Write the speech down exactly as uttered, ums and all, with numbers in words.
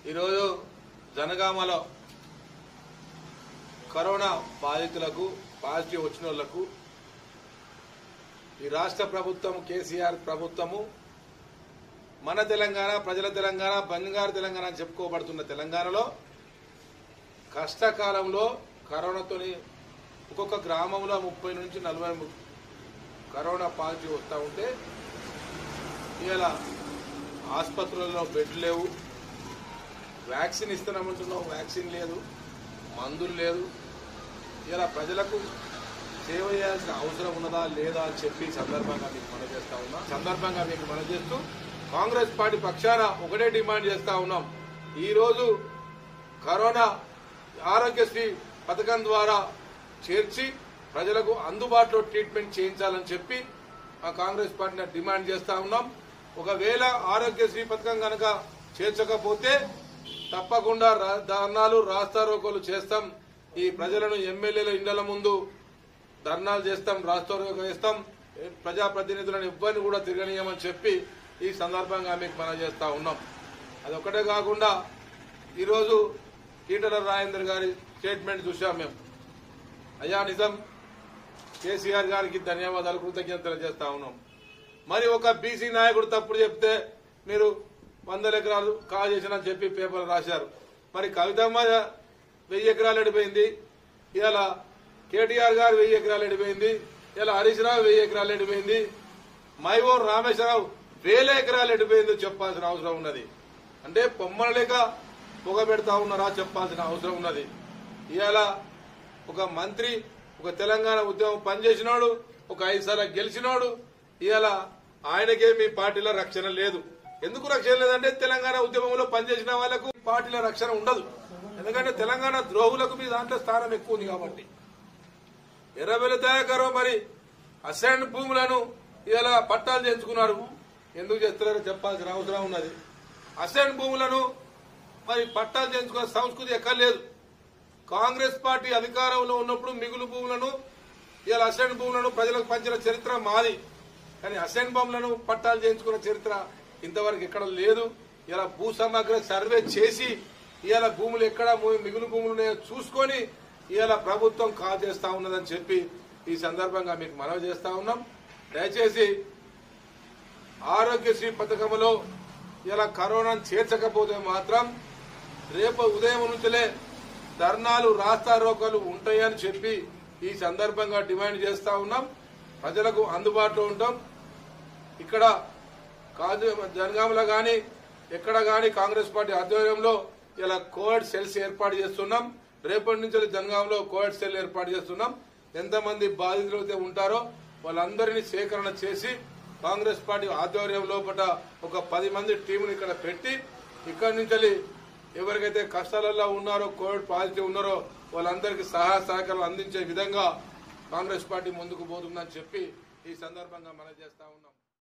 ఈరోజు జనగామలో కరోనా బాధితులకు పాజిటివ్ వచ్చిన వాళ్లకు ఈ రాష్ట్ర ప్రభుత్వం కేసీఆర్ ప్రభుత్వము మన తెలంగాణ ప్రజల తెలంగాణ బంగారు తెలంగాణ అని చెప్పుకోబడుతున్న తెలంగాణలో కష్టకాలంలో కరోనాతోని ఒక్కొక్క గ్రామంలో ముప్పై నుంచి నలభై కరోనా పాజిటివ్ వస్తూ ఉంటే ఇలా ఆసుపత్రులలో బెడ్ లేవు, వ్యాక్సిన్ ఇస్తున్నామంటున్నాం, వ్యాక్సిన్ లేదు, మందులు లేదు. ఇలా ప్రజలకు సేవ చేయాల్సిన అవసరం ఉన్నదా లేదా అని చెప్పి సందర్భంగా మీకు మనం చేస్తా ఉన్నాం. సందర్భంగా మీకు మనం చేస్తూ కాంగ్రెస్ పార్టీ పక్షాన ఒకటే డిమాండ్ చేస్తా ఉన్నాం. ఈరోజు కరోనా ఆరోగ్యశ్రీ పథకం ద్వారా చేర్చి ప్రజలకు అందుబాటులో ట్రీట్మెంట్ చేయించాలని చెప్పి మా కాంగ్రెస్ పార్టీని డిమాండ్ చేస్తా ఉన్నాం. ఒకవేళ ఆరోగ్యశ్రీ పథకం కనుక చేర్చకపోతే తప్పకుండా ధర్నాలు రాస్తారోకోలు చేస్తాం. ఈ ప్రజలను ఎమ్మెల్యేల ఇండ్ల ముందు ధర్నాలు చేస్తాం, రాస్తారోకో చేస్తాం. ప్రజాప్రతినిధులను ఇవ్వని కూడా తిరగనీయమని చెప్పి ఈ సందర్భంగా మీకు మనం చేస్తా ఉన్నాం. అదొక్కటే కాకుండా ఈరోజు ఈటల రాజేందర్ గారి స్టేట్మెంట్ చూసాం. మేము అయ్యా నిజం కేసీఆర్ గారికి ధన్యవాదాలు కృతజ్ఞతలు చేస్తా ఉన్నాం. మరి ఒక బీసీ నాయకుడు తప్పుడు చెప్తే మీరు వందల ఎకరాలు కాల్ చేసినని చెప్పి పేపర్ రాశారు. మరి కవితమ్మ వెయ్యి ఎకరాలు ఎడిపోయింది, ఇలా కేటీఆర్ గారు వెయ్యి ఎకరాలు ఎడిపోయింది, ఇలా హరీష్ రావు వెయ్యి ఎకరాలు ఎడిపోయింది, మైవోర్ రామేశ్వరరావు వేల ఎకరాలు ఎడిపోయిందో చెప్పాల్సిన అవసరం ఉన్నది. అంటే పొమ్మల లేక పొగ పెడతా ఉన్నారా చెప్పాల్సిన అవసరం ఉన్నది. ఇవాళ ఒక మంత్రి ఒక తెలంగాణ ఉద్యమం పనిచేసినోడు, ఒక ఐదు సార్లు గెలిచినోడు, ఇవాళ ఆయనకే మీ పార్టీలో రక్షణ లేదు. ఎందుకు రక్షణ లేదంటే తెలంగాణ ఉద్యమంలో పనిచేసిన వాళ్లకు పార్టీలో రక్షణ ఉండదు. ఎందుకంటే తెలంగాణ ద్రోహులకు మీ దాంట్లో స్థానం ఎక్కువ ఉంది కాబట్టి. ఎర్రబెల్లి దయాకర్ మరి అసైన్ భూములను ఇలా పట్టాలు చేయించుకున్నారు, ఎందుకు చేస్తున్నారో చెప్పాల్సిన అవసరం ఉన్నది. అసైన్ భూములను మరి పట్టాలు చేయించుకునే సంస్కృతి ఎక్కడ లేదు. కాంగ్రెస్ పార్టీ అధికారంలో ఉన్నప్పుడు మిగులు భూములను ఇలా అసైన్ భూములను ప్రజలకు పంచిన చరిత్ర మాది. కానీ అసైన్ భూములను పట్టాలు చేయించుకున్న చరిత్ర ఇంతవరకు ఎక్కడ లేదు. ఇలా భూ సమగ్ర సర్వే చేసి ఇలా భూములు ఎక్కడ మిగులు భూములు ఉన్నాయో చూసుకొని ఇలా ప్రభుత్వం కాల్ చేస్తా ఉన్నదని చెప్పి ఈ సందర్భంగా మీకు మనవి చేస్తా ఉన్నాం. దయచేసి ఆరోగ్యశ్రీ పథకంలో ఇలా కరోనాను చేర్చకపోతే మాత్రం రేపు ఉదయం నుంచే ధర్నాలు రాస్తారోకోలు ఉంటాయని చెప్పి ఈ సందర్భంగా డిమాండ్ చేస్తా ఉన్నాం. ప్రజలకు అందుబాటులో ఉంటాం. ఇక్కడ కాదు జనగామలో కానీ ఎక్కడ కానీ కాంగ్రెస్ పార్టీ ఆధ్వర్యంలో ఇలా కోవిడ్ సెల్స్ ఏర్పాటు చేస్తున్నాం. రేపటి నుంచి జనగామలో కోవిడ్ సెల్ ఏర్పాటు చేస్తున్నాం. ఎంతమంది బాధితులు అయితే ఉంటారో వాళ్ళందరినీ సేకరణ చేసి కాంగ్రెస్ పార్టీ ఆధ్వర్యం లోపల ఒక పది మంది టీముని ఇక్కడ పెట్టి ఇక్కడి నుంచి ఎవరికైతే కష్టాలలో ఉన్నారో కోవిడ్ పాజిటివ్ ఉన్నారో వాళ్ళందరికీ సహాయ సహకారాలు అందించే విధంగా కాంగ్రెస్ పార్టీ ముందుకు పోతుందని చెప్పి ఈ సందర్భంగా మనం చేస్తా ఉన్నాం.